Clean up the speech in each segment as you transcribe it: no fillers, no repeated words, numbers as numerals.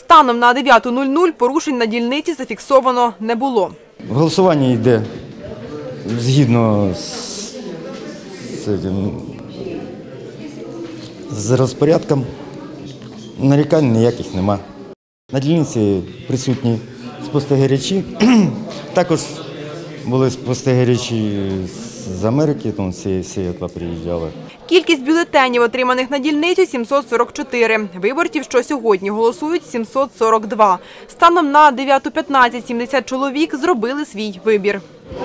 Станом на 9:00 порушень на дільниці зафіксовано не було. Голосування йде згідно з розпорядком. Нарікань ніяких нема. На дільниці присутні спостерігачі. Також були спостерігачі з Америки, там Сіетла приїжджали. Кількість бюлетенів, отриманих на дільницю – 744. Виборців, що сьогодні голосують – 742. Станом на 9:15 70 чоловік зробили свій вибір.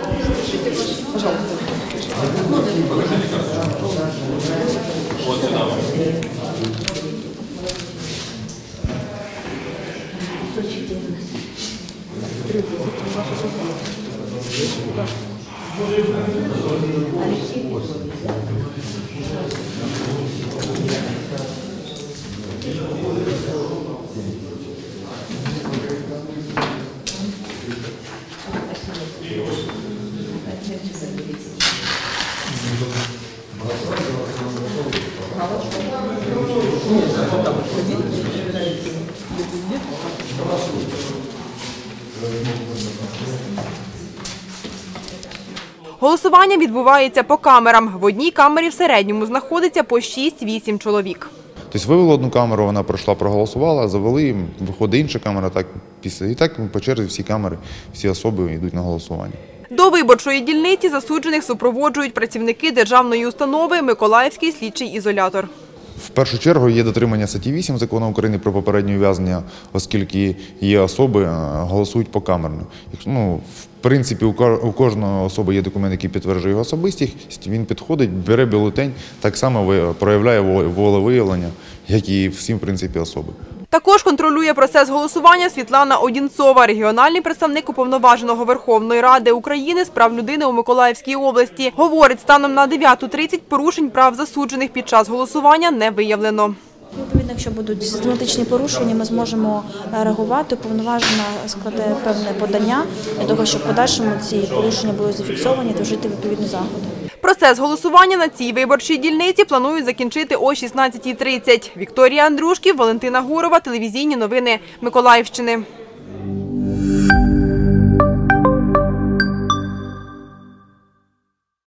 Голосування відбувається по камерам. В одній камері в середньому знаходиться по 6-8 чоловік. Тобто вивели одну камеру, вона пройшла, проголосувала, завели, виходить інша камера, і так по черзі всі камери, всі особи йдуть на голосування. До виборчої дільниці засуджених супроводжують працівники державної установи «Миколаївський слідчий ізолятор». В першу чергу є дотримання статті 8 Закону України про попереднє ув'язнення, оскільки є особи, голосують покамерно. В принципі, у кожної особи є документ, який підтверджує його особистість, він підходить, бере бюлетень, так само проявляє волевиявлення, як і всі, в принципі, особи. Також контролює процес голосування Світлана Одінцова, регіональний представник Уповноваженого Верховної Ради України з прав людини у Миколаївській області. Говорить, станом на 9:30 порушень прав засуджених під час голосування не виявлено. Відповідно, якщо будуть систематичні порушення, ми зможемо реагувати. Уповноважена складе певне подання для того, щоб в подальшому ці порушення були зафіксовані та вжити відповідні заходи. Процес голосування на цій виборчій дільниці планують закінчити о 16:30. Вікторія Андрушків, Валентина Гурова, телевізійні новини Миколаївщини.